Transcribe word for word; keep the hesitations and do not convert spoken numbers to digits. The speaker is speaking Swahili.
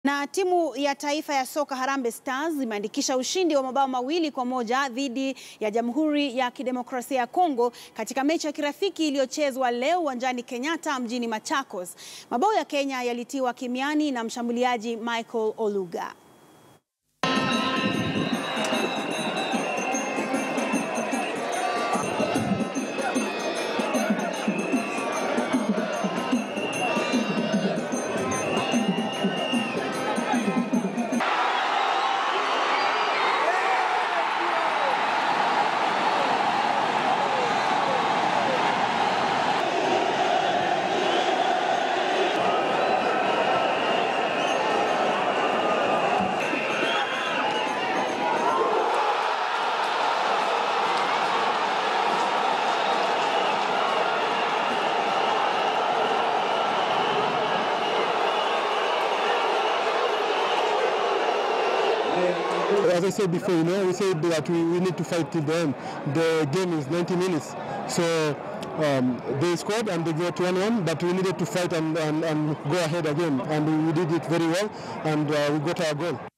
Na timu ya taifa ya Soka Harambee Stars imeandikisha ushindi wa mabao mawili kwa moja dhidi ya jamhuri ya kidemokrasia ya Congo katika mechi ya kirafiki iliyochezwa leo uwanjani Kenyatta mjini Machakos. Mabao ya Kenya yalitiwa kimyani na mshambuliaji Michael Olunga. As I said before, you know, we said that we, we need to fight till the end. The game is ninety minutes. So um, they scored and they got one one, but we needed to fight and, and, and go ahead again. And we did it very well, and uh, we got our goal.